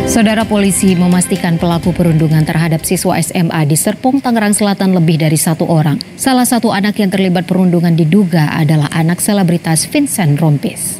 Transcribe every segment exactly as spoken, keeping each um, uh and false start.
Saudara polisi memastikan pelaku perundungan terhadap siswa S M A di Serpong, Tangerang Selatan lebih dari satu orang. Salah satu anak yang terlibat perundungan diduga adalah anak selebritas Vincent Rompis.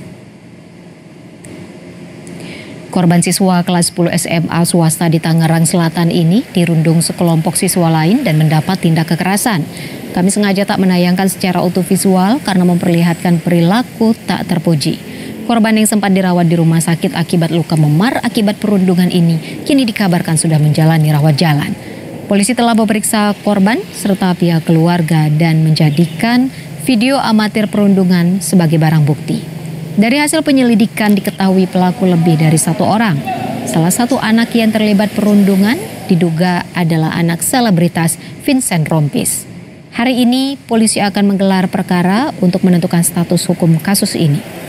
Korban siswa kelas sepuluh S M A swasta di Tangerang Selatan ini dirundung sekelompok siswa lain dan mendapat tindak kekerasan. Kami sengaja tak menayangkan secara utuh visual karena memperlihatkan perilaku tak terpuji. Korban yang sempat dirawat di rumah sakit akibat luka memar akibat perundungan ini kini dikabarkan sudah menjalani rawat jalan. Polisi telah memeriksa korban serta pihak keluarga dan menjadikan video amatir perundungan sebagai barang bukti. Dari hasil penyelidikan diketahui pelaku lebih dari satu orang. Salah satu anak yang terlibat perundungan diduga adalah anak selebritas Vincent Rompis. Hari ini polisi akan menggelar perkara untuk menentukan status hukum kasus ini.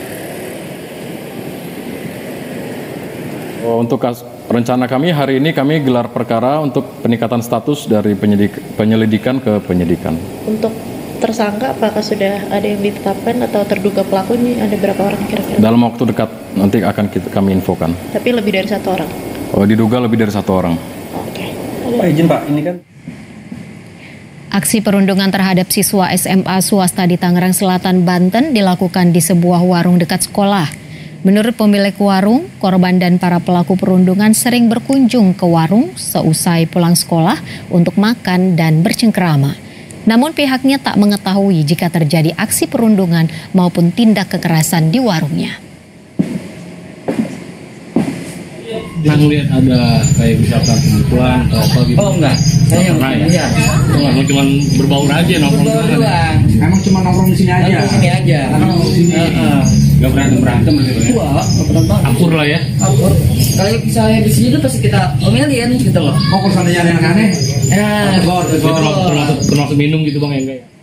Untuk rencana kami hari ini kami gelar perkara untuk peningkatan status dari penyidik, penyelidikan ke penyidikan. Untuk tersangka apakah sudah ada yang ditetapkan atau terduga pelaku ini ada berapa orang kira-kira? Dalam waktu dekat nanti akan kita, kami infokan. Tapi lebih dari satu orang? Oh, diduga lebih dari satu orang. Oke. Pak izin Pak, ini kan. Aksi perundungan terhadap siswa S M A swasta di Tangerang Selatan, Banten dilakukan di sebuah warung dekat sekolah. Menurut pemilik warung, korban dan para pelaku perundungan sering berkunjung ke warung seusai pulang sekolah untuk makan dan bercengkrama. Namun pihaknya tak mengetahui jika terjadi aksi perundungan maupun tindak kekerasan di warungnya. Jangan lihat ada kayak misalkan pemukulan atau apa gitu. Oh enggak, saya yang pernah ya. Iya. Emang cuma berbaur aja nongkrong doang. Emang cuma nongkrong di sini aja. Nongkrong di sini aja. Nongkrong di sini. Heeh. Enggak berantem berantem gitu ya. Wah, berantem. Akur lah ya. Akur. Kalau misalnya di sini tuh pasti kita omelin gitu loh. Oh, kalau seandainya ada yang aneh. Ya, termasuk termasuk minum gitu Bang ya enggak ya?